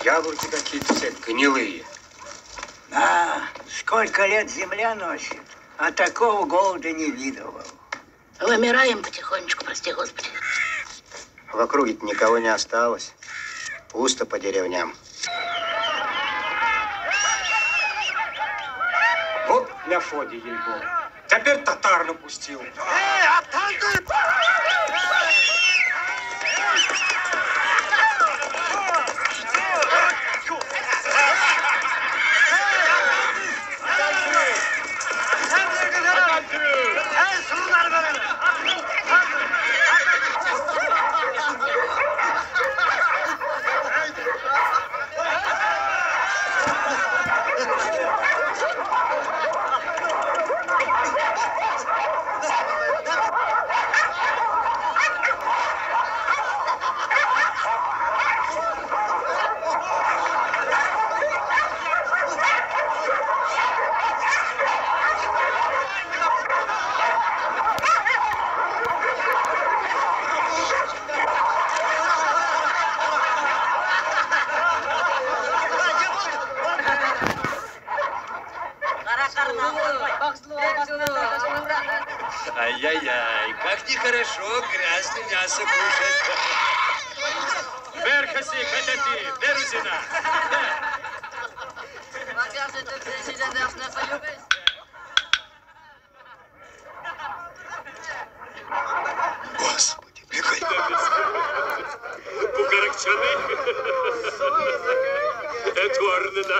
Яблоки какие-то все гнилые. Да, сколько лет земля носит, а такого голода не видывал. Вымираем потихонечку, прости господи. В округе-то никого не осталось. Пусто по деревням. Вот для Фоди, ей-богу. Теперь татар напустил. Ай-яй-яй, как нехорошо грязное мясо кушать. Берхаси, хотяти, берузина. Господи, какой... Bu karakçanı. Eduard'ına.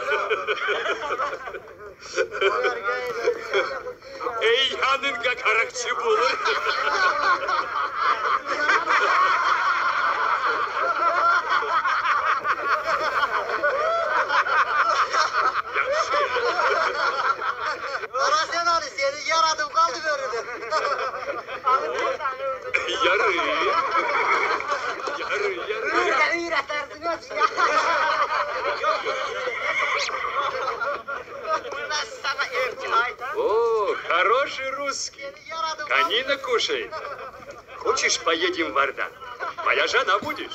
Ey yanınga karakçı bulur. Orasın Ali seni yaradım kaldı böyle. Yarı. Yarı. Beni üretersin ya. Sana ercay. О, хороший русский. Yaradım. Конина кушает. Хочешь, поедем в Ардан? Моя жена будешь?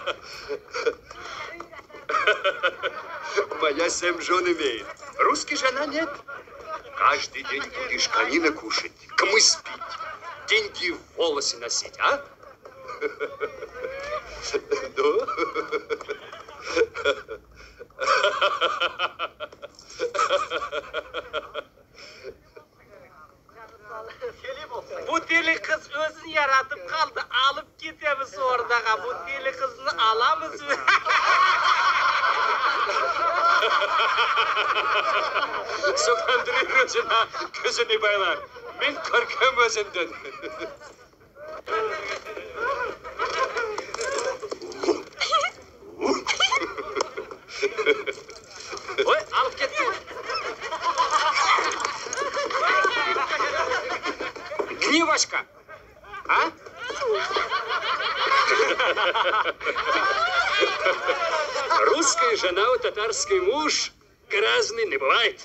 Моя 7 жен имеет. Русский жена нет. Каждый день будешь конина кушать, кмыс пить, деньги в волосы носить, а? Ну? Bu deli kız özünü yaratıp kaldı. Alıp gidemiz orada. Bu deli kızını alamız mı? Sokandırıyor özüne, gözünü baylar. Ben korkam özünden. Oy alıp gitti. Гнивашка! А? Русская жена у татарский муж грязный не бывает.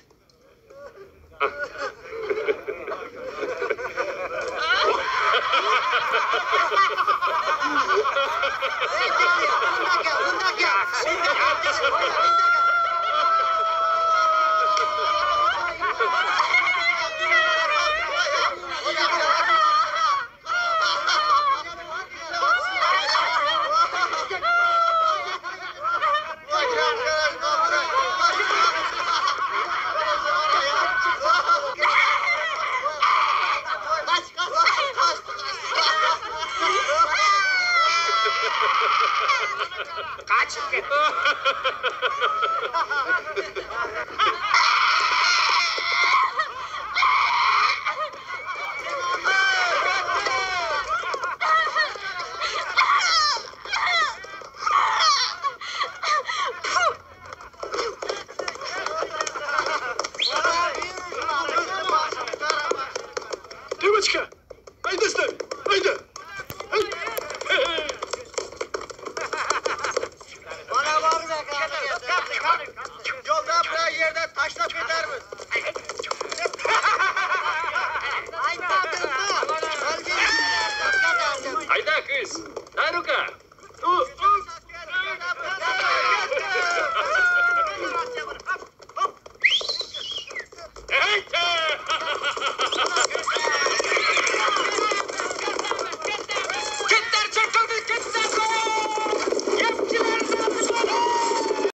Kaçıp gitti. Девочка, айда с нами, айда. Bana var mı yolda buraya yerden taşla eder mi? Айда, кыз, на рука!